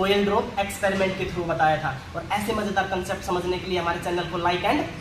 कोयल drop experiment के through बताया था। और ऐसे मजेदार कंसेप्ट समझने के लिए हमारे चैनल को लाइक एंड